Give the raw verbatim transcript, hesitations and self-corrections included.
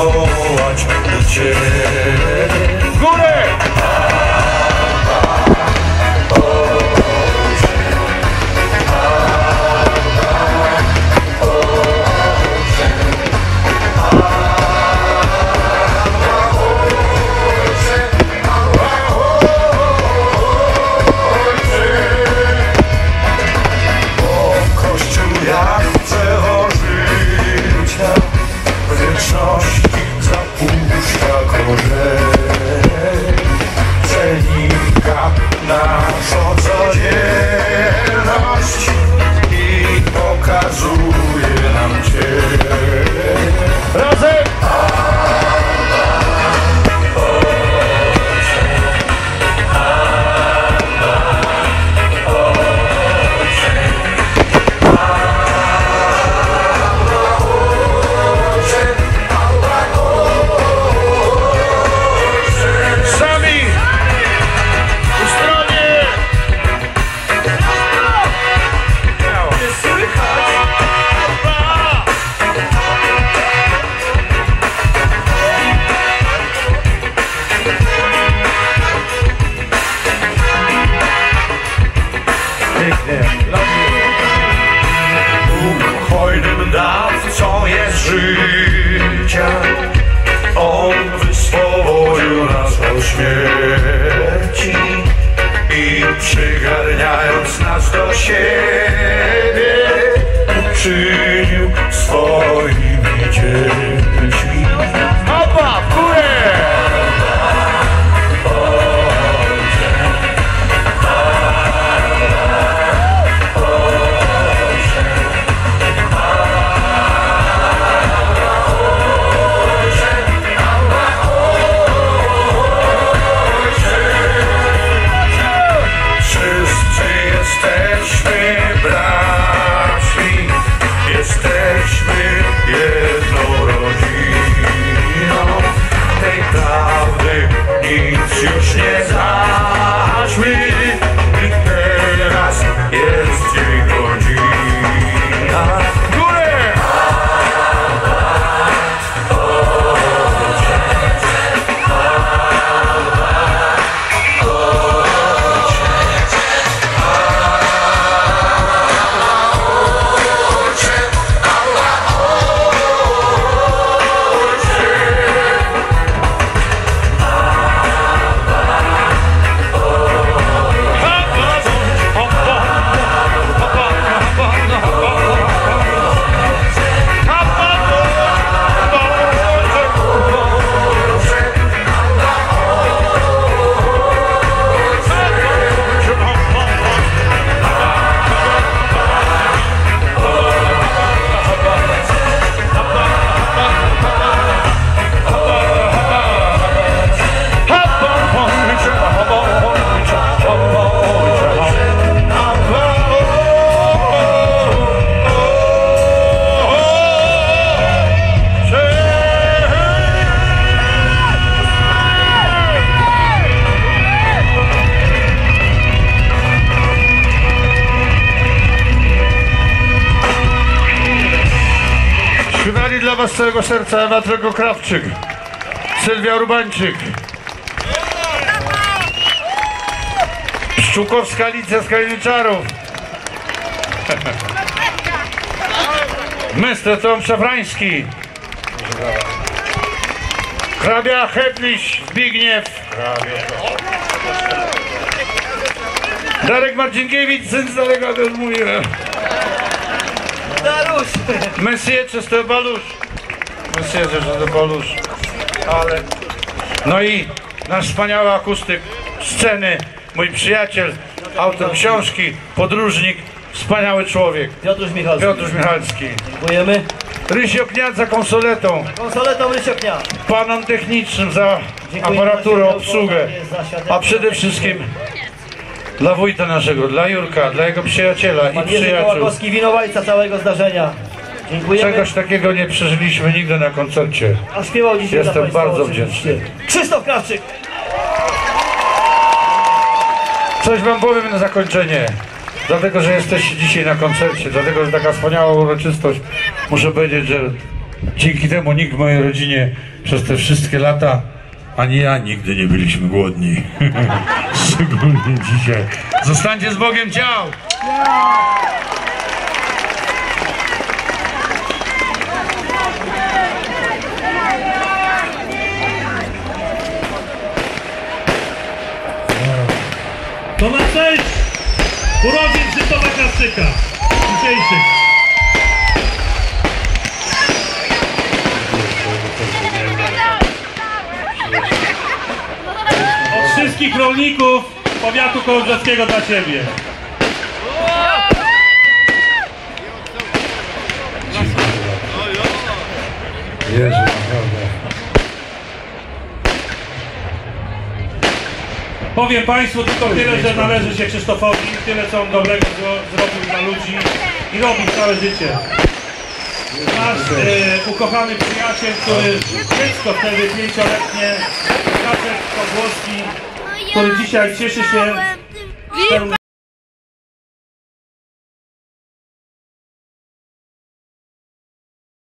wołać do Ciebie. W górę! Naszą codzienność i pokazuje nam Ciebie. Razem! Bóg hojnym dawcą jest życia, On wyswobodził nas od śmierci i przygarniając nas do siebie uczynił swoimi dziećmi. Opa, w górę! Jesteśmy jedną rodziną, tej prawdy nic już nie zaćmi i teraz jest jej godzina. Górę! Śpiewali dla was z całego serca Ewa Krawczyk, Sylwia Urbańczyk, Pszczółkowska Alicja z Kaliczarów, Mestr Tom Szafrański, hrabia Hedliś Zbigniew, Darek Marcinkiewicz, syn z daleka, też mówiłem. Daruś! Messie Czesty Balusz. Messie Czesty Balusz. Ale... No i nasz wspaniały akustyk sceny, mój przyjaciel, autor książki, podróżnik, wspaniały człowiek. Piotruś Michalski. Piotruś Michalski. Dziękujemy. Rysio Kniat za konsoletą. Konsoletą Rysio Kniat. Panom technicznym za Dziękujemy aparaturę, za obsługę. za A przede wszystkim dla wójta naszego, dla Jurka, dla jego przyjaciela Pan i Jerzy przyjaciół. Kołakowski, winowajca całego zdarzenia. Dziękujemy. Czegoś takiego nie przeżyliśmy nigdy na koncercie. A śpiewał dzisiaj Jestem dla państwa bardzo oczywiście. wdzięczny. Krzysztof Krawczyk. Coś wam powiem na zakończenie. Dlatego, że jesteście dzisiaj na koncercie, dlatego, że taka wspaniała uroczystość, muszę powiedzieć, że Dzięki temu nikt w mojej rodzinie przez te wszystkie lata, ani ja nigdy nie byliśmy głodni. Szczególnie dzisiaj. Zostańcie z Bogiem, ciao! To na cześć urodzin Krzysztofa Krawczyka dzisiejszych. Od wszystkich rolników powiatu kołobrzegskiego dla Ciebie. Jezu, naprawdę. Powiem Państwu tylko tyle, że należy się Krzysztofowi, tyle co on dobrego zro zrobił dla ludzi i robił całe życie. Nasz e, ukochany przyjaciel, który dziecko wtedy pięcioletnie, Jacek Kozłowski, który dzisiaj cieszy się pełną